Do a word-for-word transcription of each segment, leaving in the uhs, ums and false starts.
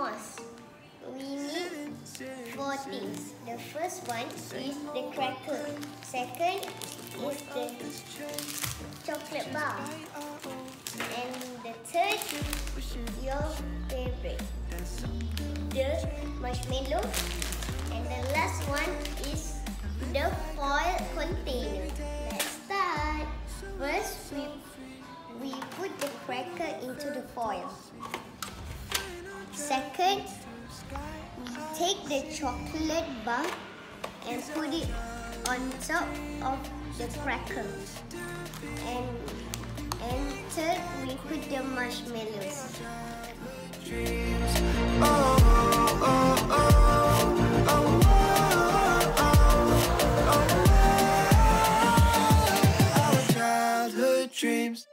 s'mores. We need four things. The first one is the cracker. Second is the chocolate bar. And the third, your favorite, the marshmallow. And the last one is the foil container. Let's start. First, we, we put the cracker into the foil. Second, we take the chocolate bar and put it on top of the cracker. And, and third, we put the marshmallows. Oh, oh, oh, oh, oh. Dreams.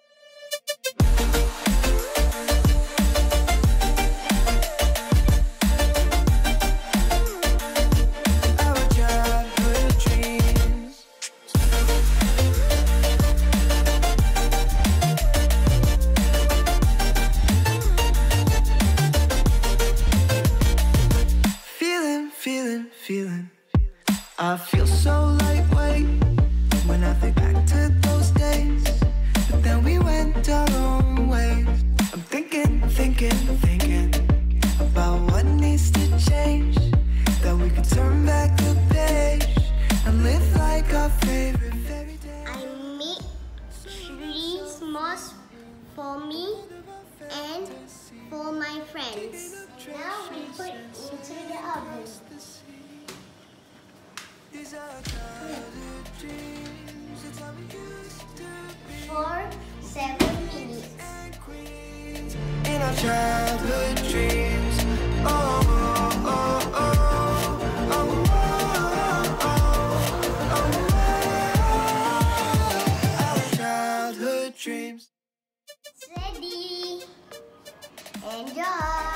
Our childhood dreams. Feeling, feeling, feeling. I feel so lightweight when I think back to those days. But then we went our own ways. I'm thinking, thinking, thinking about what needs to change, that we could turn back the page and live like our favorite fairy tale. I made three s'mores for me and for my friends. Now we put into the oven. For seven minutes. In our childhood dreams. Oh, oh, oh, oh, oh, oh, oh. Our childhood dreams. It's ready. Enjoy.